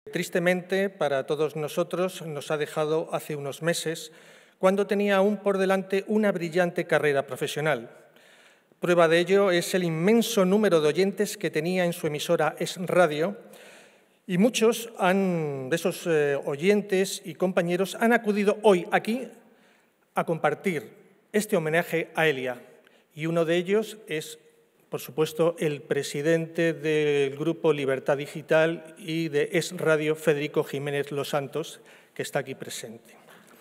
Tristemente, para todos nosotros, nos ha dejado hace unos meses, cuando tenía aún por delante una brillante carrera profesional. Prueba de ello es el inmenso número de oyentes que tenía en su emisora Es Radio, y muchos de esos oyentes y compañeros han acudido hoy aquí a compartir este homenaje a Elia. Y uno de ellos es, por supuesto, el presidente del Grupo Libertad Digital y de Es Radio, Federico Jiménez Los Santos, que está aquí presente.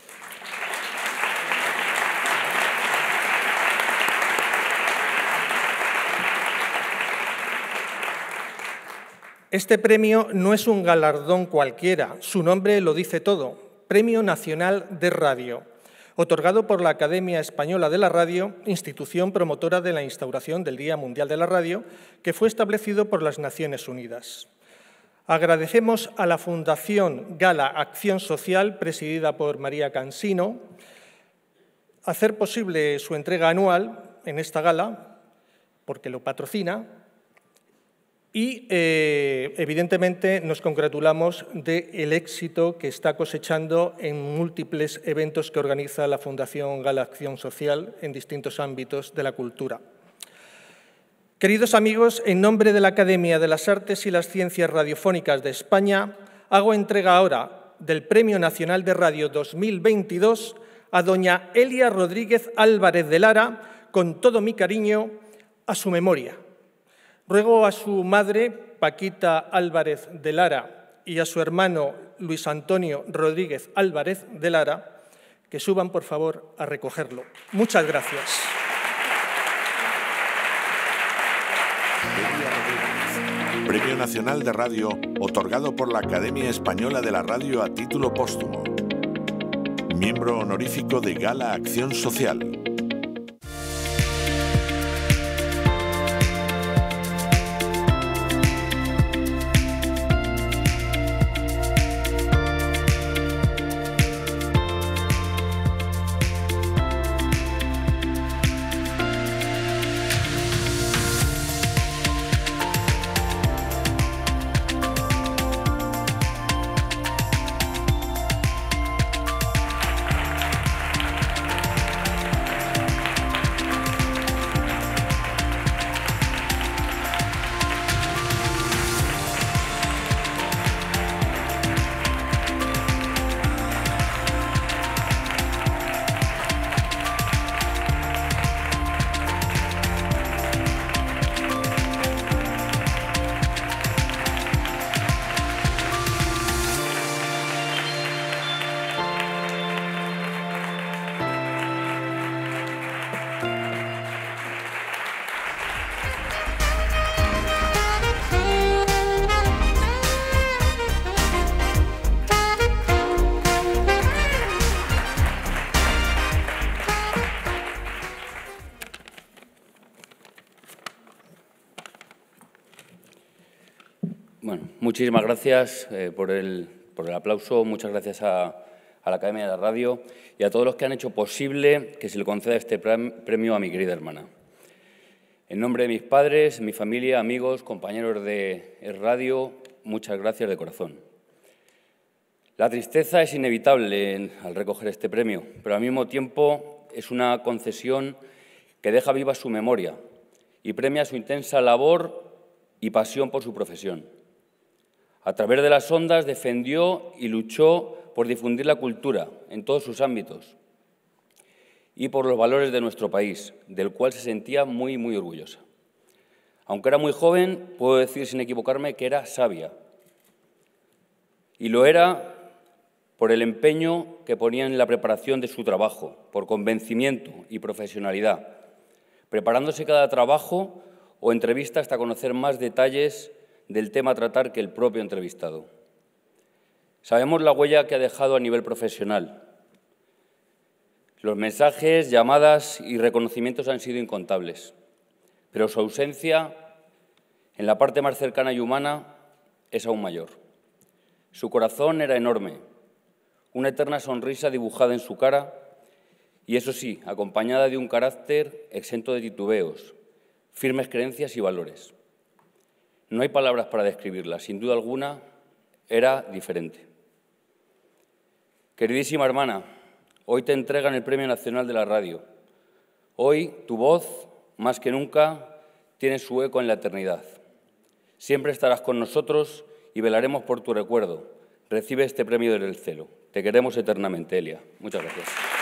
Este premio no es un galardón cualquiera, su nombre lo dice todo, Premio Nacional de Radio, otorgado por la Academia Española de la Radio, institución promotora de la instauración del Día Mundial de la Radio, que fue establecido por las Naciones Unidas. Agradecemos a la Fundación Gala Acción Social, presidida por María Cansino, hacer posible su entrega anual en esta gala, porque lo patrocina, y, evidentemente, nos congratulamos del éxito que está cosechando en múltiples eventos que organiza la Fundación Gala Acción Social en distintos ámbitos de la cultura. Queridos amigos, en nombre de la Academia de las Artes y las Ciencias Radiofónicas de España, hago entrega ahora del Premio Nacional de Radio 2022 a doña Elia Rodríguez Álvarez de Lara, con todo mi cariño, a su memoria. Ruego a su madre, Paquita Álvarez de Lara, y a su hermano Luis Antonio Rodríguez Álvarez de Lara, que suban, por favor, a recogerlo. Muchas gracias. Premio Nacional de Radio, otorgado por la Academia Española de la Radio a título póstumo. Miembro honorífico de Gala Acción Social. Bueno, muchísimas gracias por el aplauso, muchas gracias a la Academia de la Radio y a todos los que han hecho posible que se le conceda este premio a mi querida hermana. En nombre de mis padres, mi familia, amigos, compañeros de Radio, muchas gracias de corazón. La tristeza es inevitable al recoger este premio, pero al mismo tiempo es una concesión que deja viva su memoria y premia su intensa labor y pasión por su profesión. A través de las ondas defendió y luchó por difundir la cultura en todos sus ámbitos y por los valores de nuestro país, del cual se sentía muy, muy orgullosa. Aunque era muy joven, puedo decir sin equivocarme que era sabia. Y lo era por el empeño que ponía en la preparación de su trabajo, por convencimiento y profesionalidad, preparándose cada trabajo o entrevista hasta conocer más detalles del tema a tratar que el propio entrevistado. Sabemos la huella que ha dejado a nivel profesional. Los mensajes, llamadas y reconocimientos han sido incontables, pero su ausencia, en la parte más cercana y humana, es aún mayor. Su corazón era enorme, una eterna sonrisa dibujada en su cara y, eso sí, acompañada de un carácter exento de titubeos, firmes creencias y valores. No hay palabras para describirla. Sin duda alguna, era diferente. Queridísima hermana, hoy te entregan el Premio Nacional de la Radio. Hoy tu voz, más que nunca, tiene su eco en la eternidad. Siempre estarás con nosotros y velaremos por tu recuerdo. Recibe este premio desde el cielo. Te queremos eternamente, Elia. Muchas gracias.